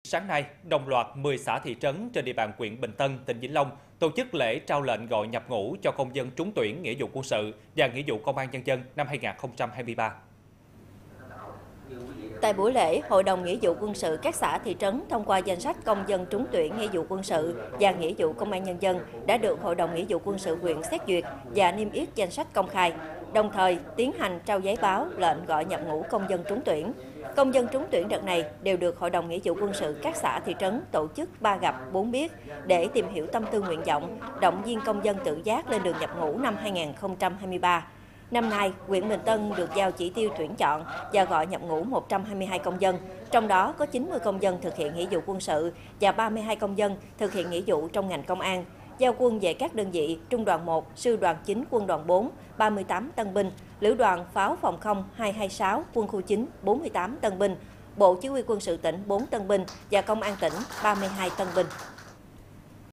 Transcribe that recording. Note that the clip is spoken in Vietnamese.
Sáng nay, đồng loạt 10 xã thị trấn trên địa bàn huyện Bình Tân, tỉnh Vĩnh Long tổ chức lễ trao lệnh gọi nhập ngũ cho công dân trúng tuyển nghĩa vụ quân sự và nghĩa vụ công an nhân dân năm 2023. Tại buổi lễ, Hội đồng Nghĩa vụ quân sự các xã thị trấn thông qua danh sách công dân trúng tuyển nghĩa vụ quân sự và nghĩa vụ công an nhân dân đã được Hội đồng Nghĩa vụ quân sự huyện xét duyệt và niêm yết danh sách công khai, đồng thời tiến hành trao giấy báo lệnh gọi nhập ngũ công dân trúng tuyển. Công dân trúng tuyển đợt này đều được Hội đồng Nghĩa vụ quân sự các xã thị trấn tổ chức 3 gặp 4 biết để tìm hiểu tâm tư nguyện vọng, động viên công dân tự giác lên đường nhập ngũ năm 2023. Năm nay, huyện Bình Tân được giao chỉ tiêu tuyển chọn và gọi nhập ngũ 122 công dân, trong đó có 90 công dân thực hiện nghĩa vụ quân sự và 32 công dân thực hiện nghĩa vụ trong ngành công an. Giao quân về các đơn vị Trung đoàn 1, Sư đoàn 9, Quân đoàn 4, 38 tân binh, Lữ đoàn Pháo phòng không 226, Quân khu 9, 48 tân binh, Bộ Chỉ huy quân sự tỉnh 4 tân binh và Công an tỉnh 32 tân binh.